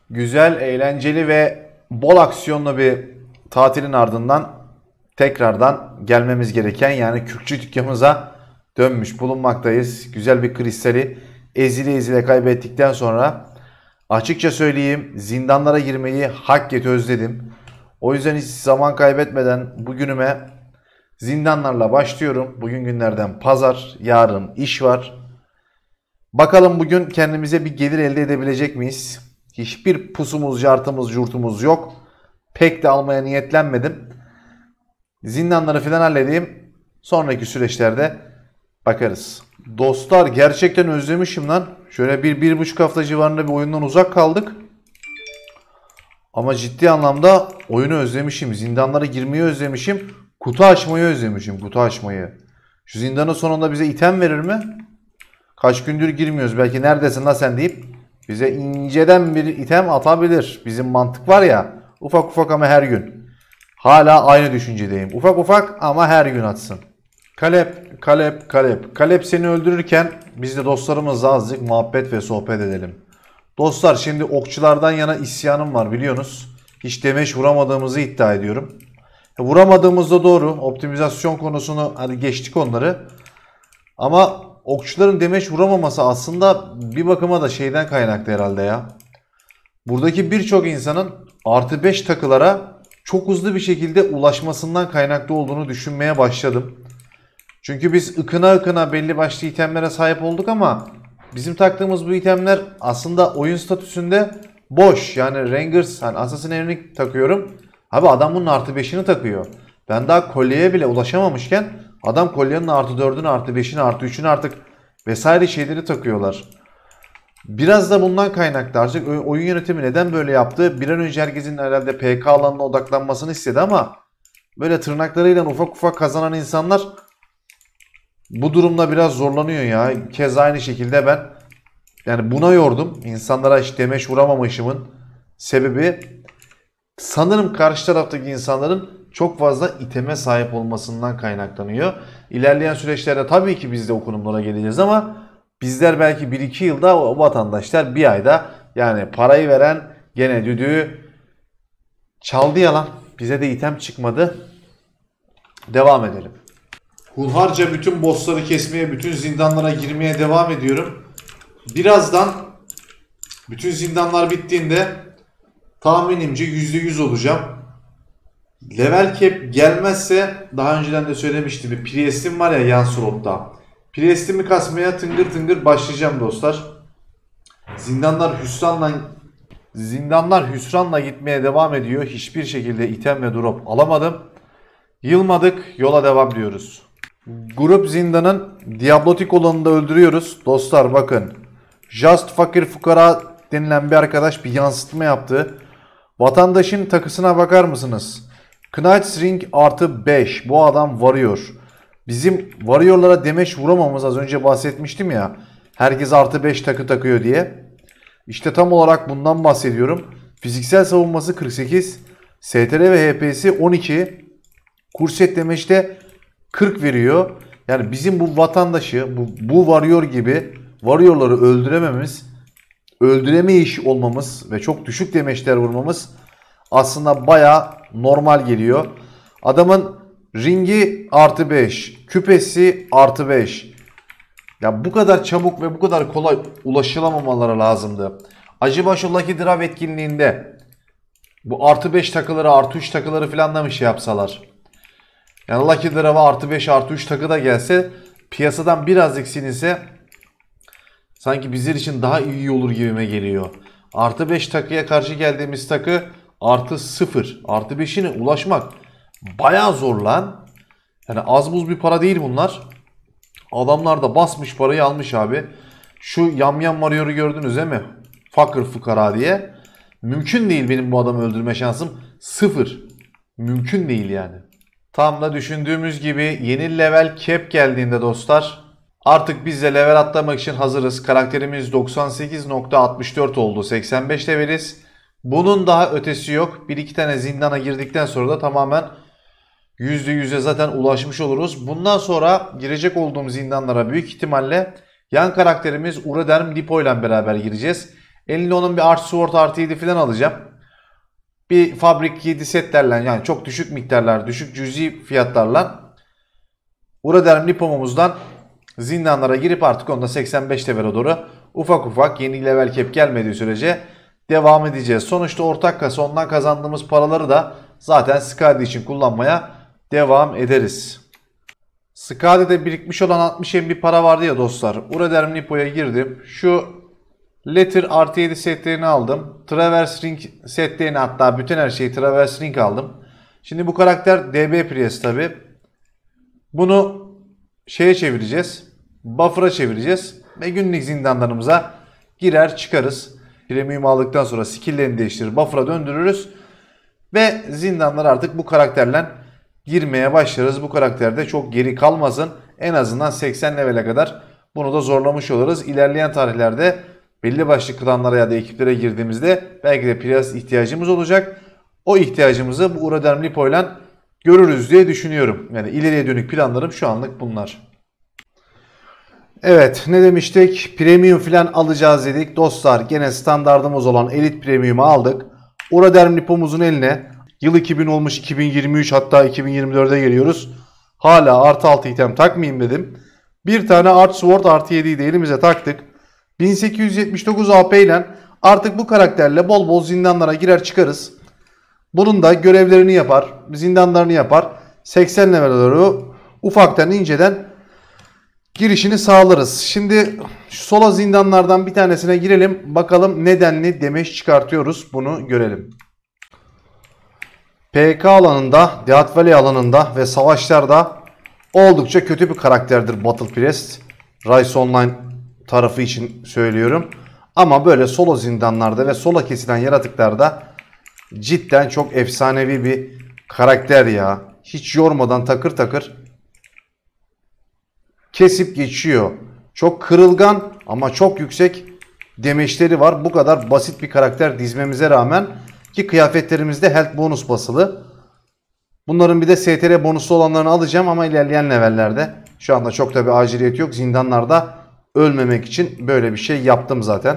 Güzel, eğlenceli ve bol aksiyonlu bir tatilin ardından tekrardan gelmemiz gereken yani Kürkçü dükkanımıza dönmüş bulunmaktayız. Güzel bir kristali ezile ezile kaybettikten sonra açıkça söyleyeyim zindanlara girmeyi hakikaten özledim. O yüzden hiç zaman kaybetmeden bugünüme zindanlarla başlıyorum. Bugün günlerden pazar, yarın iş var. Bakalım bugün kendimize bir gelir elde edebilecek miyiz? Hiçbir pusumuz, cartımız, jurtumuz yok. Pek de almaya niyetlenmedim. Zindanları falan halledeyim. Sonraki süreçlerde bakarız. Dostlar gerçekten özlemişim lan. Şöyle bir buçuk hafta civarında bir oyundan uzak kaldık. Ama ciddi anlamda oyunu özlemişim. Zindanlara girmeyi özlemişim. Kutu açmayı özlemişim. Kutu açmayı. Şu zindanın sonunda bize item verir mi? Kaç gündür girmiyoruz. Belki neredesin la sen deyip bize inceden bir item atabilir. Bizim mantık var ya. Ufak ufak ama her gün. Hala aynı düşüncedeyim. Ufak ufak ama her gün atsın. Kalep, Kalep, Kalep. Kalep seni öldürürken biz de dostlarımızla azıcık muhabbet ve sohbet edelim. Dostlar şimdi okçulardan yana isyanım var biliyorsunuz. Hiç demeç vuramadığımızı iddia ediyorum. Vuramadığımız da doğru. Optimizasyon konusunu hadi geçtik onları. Ama okçuların demeç vuramaması aslında bir bakıma da şeyden kaynaklı herhalde ya. Buradaki birçok insanın artı 5 takılara çok hızlı bir şekilde ulaşmasından kaynaklı olduğunu düşünmeye başladım. Çünkü biz ıkına ıkına belli başlı itemlere sahip olduk ama bizim taktığımız bu itemler aslında oyun statüsünde boş. Yani Rangers, hani Assassin evini takıyorum. Abi adam bunun artı 5'ini takıyor. Ben daha kolyeye bile ulaşamamışken adam kolyenin artı 4'ünü, artı 5'ini, artı 3'ünü artık vesaire şeyleri takıyorlar. Biraz da bundan kaynaklı artık oyun yönetimi neden böyle yaptı? Bir an önce herkesin herhalde PK alanına odaklanmasını istedi ama böyle tırnaklarıyla ufak ufak kazanan insanlar bu durumda biraz zorlanıyor ya. Keza aynı şekilde ben yani buna yordum. İnsanlara hiç demeç vuramamışımın sebebi sanırım karşı taraftaki insanların çok fazla iteme sahip olmasından kaynaklanıyor. İlerleyen süreçlerde tabii ki biz de o konumlara geleceğiz ama bizler belki 1-2 yılda, o vatandaşlar bir ayda, yani parayı veren gene düdüğü çaldı yalan. Bize de item çıkmadı. Devam edelim. Hunharca bütün bossları kesmeye, bütün zindanlara girmeye devam ediyorum. Birazdan bütün zindanlar bittiğinde tahminimce %100 olacağım. Level cap gelmezse daha önceden de söylemiştim. Bir Priest'im var ya yan slotta. Priest'imi kasmaya tıngır tıngır başlayacağım dostlar. Zindanlar hüsranla gitmeye devam ediyor. Hiçbir şekilde item ve drop alamadım. Yılmadık, yola devam diyoruz. Grup zindanın Diablotik olanını da öldürüyoruz. Dostlar bakın. Just Fakir Fukara denilen bir arkadaş bir yansıtma yaptı. Vatandaşın takısına bakar mısınız? Knight's Ring artı 5. Bu adam Warrior. Bizim Warrior'lara demeç vuramamız, az önce bahsetmiştim ya. Herkes artı 5 takı takıyor diye. İşte tam olarak bundan bahsediyorum. Fiziksel savunması 48. STR ve HP'si 12. Kurset demeçte 40 veriyor. Yani bizim bu vatandaşı, bu Warrior gibi Warrior'ları öldüremeyiş olmamız ve çok düşük demeçler vurmamız aslında baya normal geliyor. Adamın ringi artı 5, küpesi artı 5. Ya bu kadar çabuk ve bu kadar kolay ulaşılamamaları lazımdı. Acıbaşı Lucky Draw etkinliğinde bu artı 5 takıları, artı 3 takıları falan da bir şey yapsalar. Yani Lucky Draw'a artı 5, artı 3 takı da gelse, piyasadan birazcık silinse sanki bizler için daha iyi olur gibime geliyor. Artı 5 takıya karşı geldiğimiz takı artı 0. Artı 5'ine ulaşmak bayağı zor lan. Yani az buz bir para değil bunlar. Adamlar da basmış parayı almış abi. Şu yamyam Warrior'u gördünüz değil mi? Fakir fukara diye. Mümkün değil benim bu adamı öldürme şansım. 0. Mümkün değil yani. Tam da düşündüğümüz gibi yeni level cap geldiğinde dostlar artık biz de level atlamak için hazırız. Karakterimiz 98.64 oldu. 85 leveliz. Bunun daha ötesi yok. 1-2 tane zindana girdikten sonra da tamamen %100'e zaten ulaşmış oluruz. Bundan sonra girecek olduğum zindanlara büyük ihtimalle yan karakterimiz Uraderm Dipo ile beraber gireceğiz. Eline onun bir Arch Sword artı 7 falan alacağım. Bir Fabrik 7 setlerle, yani çok düşük miktarlar, düşük cüzi fiyatlarla Uraderm Lipom'umuzdan zindanlara girip artık onda 85 level'e doğru ufak ufak yeni level cap gelmediği sürece devam edeceğiz. Sonuçta ortak kasa, ondan kazandığımız paraları da zaten Skadi için kullanmaya devam ederiz. Skadi'de birikmiş olan 60 MB para vardı ya dostlar. Uraderm Lipo'ya girdim. Şu Letter artı 7 setlerini aldım. Traverse Ring setlerini, hatta bütün her şeyi Traverse Ring aldım. Şimdi bu karakter DB Priest tabi. Bunu şeye çevireceğiz. Buffer'a çevireceğiz. Ve günlük zindanlarımıza girer çıkarız. Premium aldıktan sonra skill'lerini değiştirir. Buffer'a döndürürüz. Ve zindanlar artık bu karakterle girmeye başlarız. Bu karakterde çok geri kalmasın. En azından 80 level'e kadar bunu da zorlamış oluruz. İlerleyen tarihlerde belli başlı klanlara ya da ekiplere girdiğimizde belki de Priest ihtiyacımız olacak. O ihtiyacımızı bu Uraderm Lipo ile görürüz diye düşünüyorum. Yani ileriye dönük planlarım şu anlık bunlar. Evet, ne demiştik? Premium falan alacağız dedik. Dostlar, gene standardımız olan Elite Premium'u aldık. Uraderm Lipo'muzun eline yıl 2000 olmuş, 2023, hatta 2024'e geliyoruz. Hala artı 6 item takmayayım dedim. Bir tane Arch Sword artı 7'yi de elimize taktık. 1879 AP ile artık bu karakterle bol bol zindanlara girer çıkarız. Bunun da görevlerini yapar, zindanlarını yapar. 80 level doğru ufaktan inceden girişini sağlarız. Şimdi şu solo zindanlardan bir tanesine girelim. Bakalım nedenli demeç çıkartıyoruz. Bunu görelim. PK alanında, Death Valley alanında ve savaşlarda oldukça kötü bir karakterdir Battle Priest. Rise Online tarafı için söylüyorum. Ama böyle solo zindanlarda ve solo kesilen yaratıklarda cidden çok efsanevi bir karakter ya. Hiç yormadan takır takır kesip geçiyor. Çok kırılgan ama çok yüksek demeçleri var. Bu kadar basit bir karakter dizmemize rağmen, ki kıyafetlerimizde health bonus basılı. Bunların bir de STR bonuslu olanlarını alacağım ama ilerleyen levellerde. Şu anda çok da bir aciliyeti yok. Zindanlarda ölmemek için böyle bir şey yaptım zaten.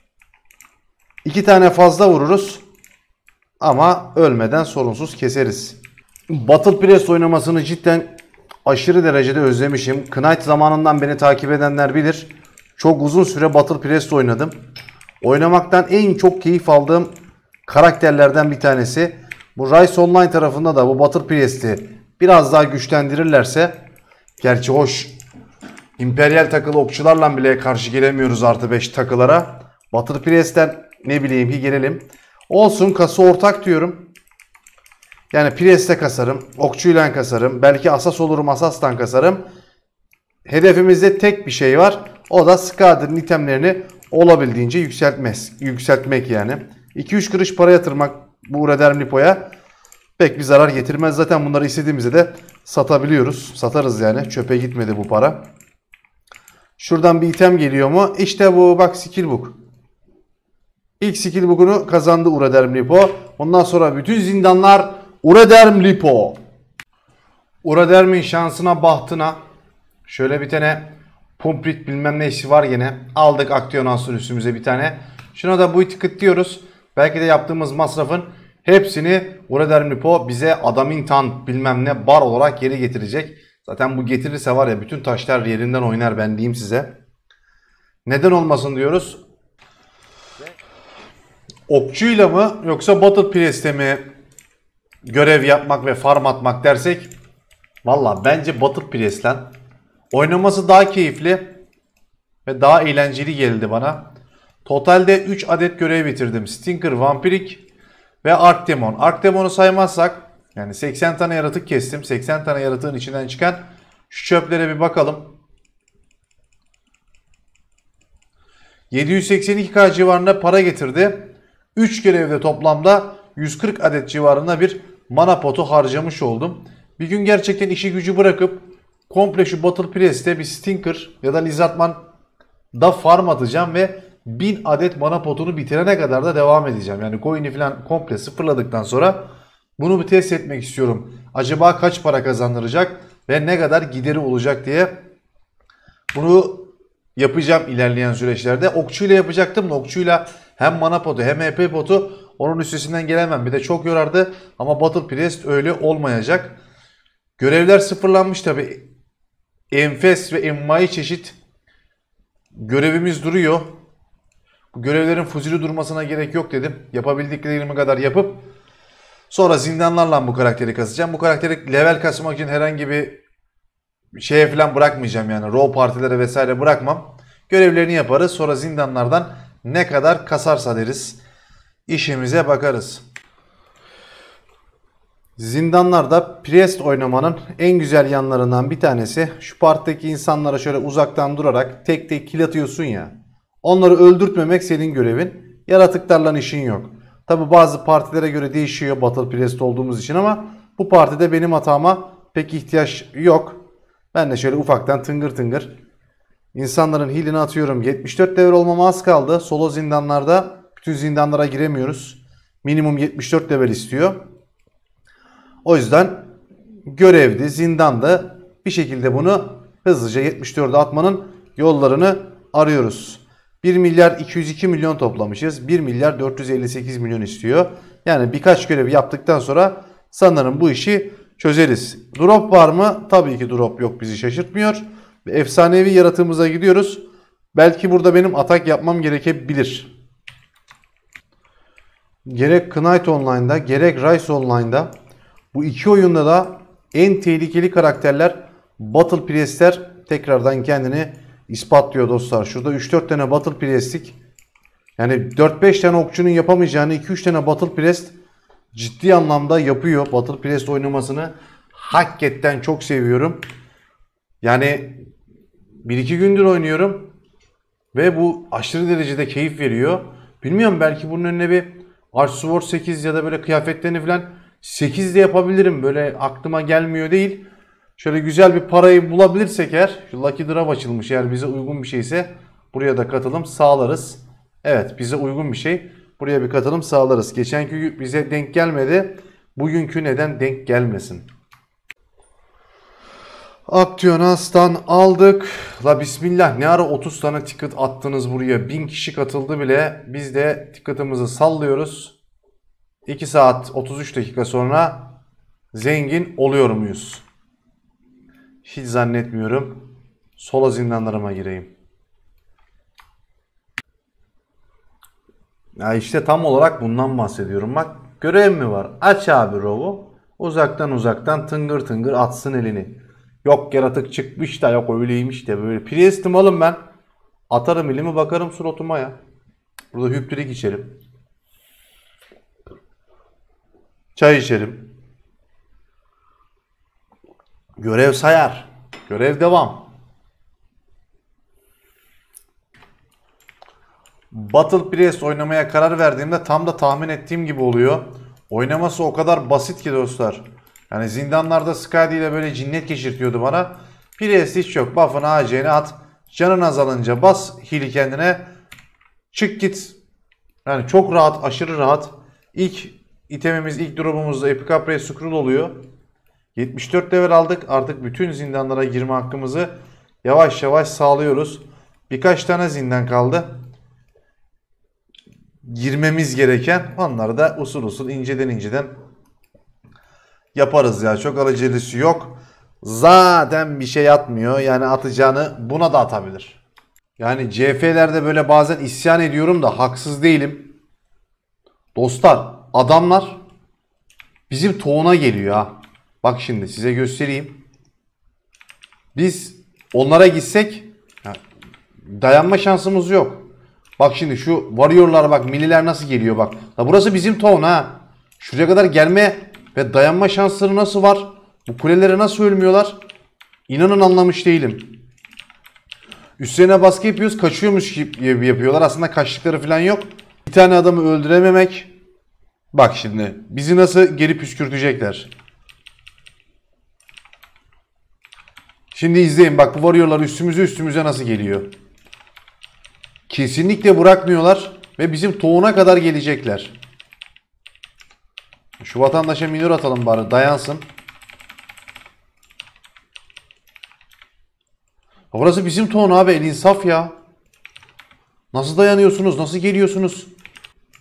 2 tane fazla vururuz ama ölmeden sorunsuz keseriz. Battle Priest oynamasını cidden aşırı derecede özlemişim. Knight zamanından beni takip edenler bilir. Çok uzun süre Battle Priest oynadım. Oynamaktan en çok keyif aldığım karakterlerden bir tanesi. Bu Rise Online tarafında da bu Battle Priest'i biraz daha güçlendirirlerse, gerçi hoş İmperyal takılı okçularla bile karşı gelemiyoruz artı 5 takılara. Battle Priest'ten ne bileyim ki gelelim. Olsun, kasa ortak diyorum. Yani Priest'e kasarım, okçuyla kasarım, belki Asas olurum, Asas'tan kasarım. Hedefimizde tek bir şey var. O da Skadi'nin itemlerini olabildiğince yükseltmek yani. 2-3 kuruş para yatırmak bu Uraderm Lipo'ya pek bir zarar getirmez. Zaten bunları istediğimizde de satabiliyoruz. Satarız yani. Çöpe gitmedi bu para. Şuradan bir item geliyor mu? İşte bu, bak, Skillbook. İlk Skillbook'unu kazandı Uraderm Lipo. Ondan sonra bütün zindanlar Uraderm Lipo. Uraderm'in şansına bahtına şöyle bir tane Pumprit bilmem neysi var yine. Aldık Aktiyonas'ın üstümüze bir tane. Şuna da bu ticket diyoruz. Belki de yaptığımız masrafın hepsini Uraderm Lipo bize Adamantant bilmem ne bar olarak geri getirecek. Zaten bu getirirse var ya, bütün taşlar yerinden oynar, ben diyeyim size. Neden olmasın diyoruz. Okçuyla mı yoksa Battle Priest'e mi görev yapmak ve farm atmak dersek, valla bence Battle Priest'le oynaması daha keyifli ve daha eğlenceli geldi bana. Totalde 3 adet görev bitirdim. Stinker, Vampirik ve Archdemon. Archdemon'u saymazsak, yani 80 tane yaratık kestim. 80 tane yaratığın içinden çıkan şu çöplere bir bakalım. 782k civarında para getirdi. 3 görevde toplamda 140 adet civarında bir mana potu harcamış oldum. Bir gün gerçekten işi gücü bırakıp komple şu Battle Priest'te bir Stinker ya da Lizardman da farm atacağım ve 1000 adet mana potunu bitirene kadar da devam edeceğim. Yani coin'i falan komple sıfırladıktan sonra bunu bir test etmek istiyorum. Acaba kaç para kazandıracak ve ne kadar gideri olacak diye. Bunu yapacağım ilerleyen süreçlerde. Okçuyla yapacaktım da okçuyla Hem mana potu hem EP potu onun üstesinden gelemem. Bir de çok yorardı ama Battle Priest öyle olmayacak. Görevler sıfırlanmış tabi. Enfes ve envai çeşit görevimiz duruyor. Bu görevlerin fuzili durmasına gerek yok dedim. Yapabildiklerimi kadar yapıp sonra zindanlarla bu karakteri kasacağım. Bu karakteri level kasmak için herhangi bir şeye falan bırakmayacağım yani. Raw partilere vesaire bırakmam. Görevlerini yaparız. Sonra zindanlardan ne kadar kasarsa deriz. İşimize bakarız. Zindanlarda Priest oynamanın en güzel yanlarından bir tanesi şu parttaki insanlara şöyle uzaktan durarak tek tek kill atıyorsun ya. Onları öldürtmemek senin görevin. Yaratıklarla işin yok. Tabi bazı partilere göre değişiyor Battle Priest olduğumuz için ama bu partide benim hatama pek ihtiyaç yok. Ben de şöyle ufaktan tıngır tıngır insanların heal'ini atıyorum. 74 level olmama az kaldı. Solo zindanlarda bütün zindanlara giremiyoruz. Minimum 74 level istiyor. O yüzden görevdi, zindandı. Bir şekilde bunu hızlıca 74'e atmanın yollarını arıyoruz. 1 milyar 202 milyon toplamışız. 1 milyar 458 milyon istiyor. Yani birkaç görev yaptıktan sonra sanırım bu işi çözeriz. Drop var mı? Tabii ki drop yok, bizi şaşırtmıyor. Efsanevi yaratığımıza gidiyoruz. Belki burada benim atak yapmam gerekebilir. Gerek Knight Online'da gerek Rise Online'da bu iki oyunda da en tehlikeli karakterler Battle Priest'ler tekrardan kendini ispatlıyor dostlar. Şurada 3-4 tane Battle Priest'lik yani 4-5 tane okçunun yapamayacağını 2-3 tane Battle Priest ciddi anlamda yapıyor. Battle Priest oynamasını hakikaten çok seviyorum. Yani 1-2 gündür oynuyorum ve bu aşırı derecede keyif veriyor. Bilmiyorum, belki bunun önüne bir Archsword 8 ya da böyle kıyafetlerini falan 8 de yapabilirim. Böyle aklıma gelmiyor değil. Şöyle güzel bir parayı bulabilirsek eğer, şu Lucky Drop açılmış, eğer bize uygun bir şeyse buraya da katılım sağlarız. Evet, bize uygun bir şey. Buraya bir katılım sağlarız. Geçenki bize denk gelmedi. Bugünkü neden denk gelmesin? Aktionas'tan aldık. La bismillah, ne ara 30 tane ticket attınız buraya. 1000 kişi katıldı bile. Biz de ticket'ımızı sallıyoruz. 2 saat 33 dakika sonra zengin oluyor muyuz? Hiç zannetmiyorum. Solo zindanlarıma gireyim. Ya işte tam olarak bundan bahsediyorum. Bak, görev mi var? Aç abi rovu. Uzaktan tıngır tıngır atsın elini. Yok yaratık çıkmış da yok öyleymiş de böyle. Priest'im oğlum ben. Atarım elimi, bakarım suratıma ya. Burada hüptürik içerim. Çay içerim. Görev sayar. Görev devam. Battle Priest oynamaya karar verdiğimde tam da tahmin ettiğim gibi oluyor. Oynaması o kadar basit ki dostlar. Yani zindanlarda Skadi ile böyle cinnet geçirtiyordu bana. Priest hiç yok. Buff'ını AC'ne at. Canın azalınca bas heal'i kendine. Çık git. Yani çok rahat, aşırı rahat. İlk itemimiz, ilk drop'umuzda Epic Upgrade Scroll oluyor. 74 level aldık. Artık bütün zindanlara girme hakkımızı yavaş yavaş sağlıyoruz. Birkaç tane zindan kaldı. Girmemiz gereken, onları da usul usul inceden yaparız ya. Çok acelesi yok. Zaten bir şey atmıyor. Yani atacağını buna da atabilir. Yani CF'lerde böyle bazen isyan ediyorum da haksız değilim. Dostlar, adamlar bizim toğuna geliyor ha. Bak şimdi size göstereyim. Biz onlara gitsek dayanma şansımız yok. Bak şimdi şu varıyorlar, bak milliler nasıl geliyor bak. La burası bizim town ha. Şuraya kadar gelme ve dayanma şansları nasıl var? Bu kulelere nasıl ölmüyorlar? İnanın anlamış değilim. Üstlerine baskı yapıyoruz, kaçıyormuş gibi yapıyorlar. Aslında kaçtıkları falan yok. Bir tane adamı öldürememek. Bak şimdi bizi nasıl geri püskürtecekler. Şimdi izleyin bak, bu varıyorlar üstümüze nasıl geliyor. Kesinlikle bırakmıyorlar ve bizim toğuna kadar gelecekler. Şu vatandaşa minör atalım bari, dayansın. Burası bizim toğun abi, el insaf ya. Nasıl dayanıyorsunuz? Nasıl geliyorsunuz?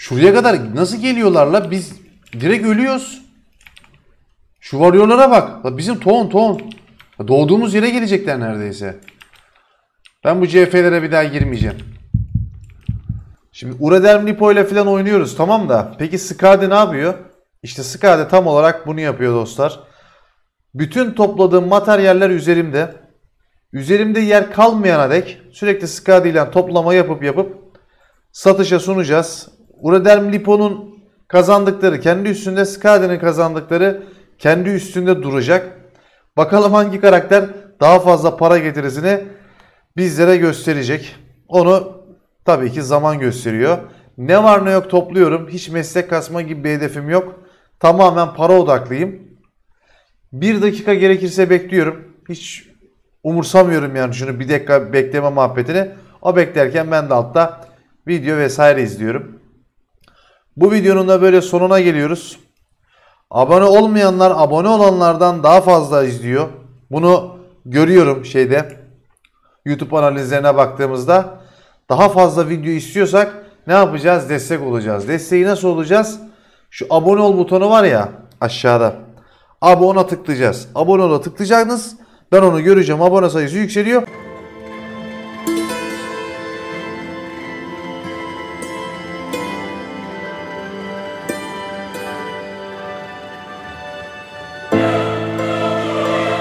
Şuraya kadar nasıl geliyorlar la? Biz direkt ölüyoruz. Şu varıyorlara bak. La bizim ton. Doğduğumuz yere gelecekler neredeyse. Ben bu CF'lere bir daha girmeyeceğim. Şimdi Uraderm Lipo ile falan oynuyoruz, tamam da. Peki Skadi ne yapıyor? İşte Skadi tam olarak bunu yapıyor dostlar. Bütün topladığım materyaller üzerimde. Üzerimde yer kalmayana dek sürekli Skadi ile toplama yapıp satışa sunacağız. Uraderm Lipo'nun kazandıkları kendi üstünde, Skadi'nin kazandıkları kendi üstünde duracak. Bakalım hangi karakter daha fazla para getirisini bizlere gösterecek. Onu tabii ki zaman gösteriyor. Ne var ne yok topluyorum. Hiç meslek kasma gibi bir hedefim yok. Tamamen para odaklıyım. 1 dakika gerekirse bekliyorum. Hiç umursamıyorum yani şunu bir dakika bekleme muhabbetini. O beklerken ben de altta video vesaire izliyorum. Bu videonun da böyle sonuna geliyoruz. Abone olmayanlar abone olanlardan daha fazla izliyor. Bunu görüyorum YouTube analizlerine baktığımızda. Daha fazla video istiyorsak ne yapacağız? Destek olacağız. Desteği nasıl olacağız? Şu abone ol butonu var ya aşağıda. Abi ona tıklayacağız. Abone ol'a tıklayacaksınız. Ben onu göreceğim. Abone sayısı yükseliyor.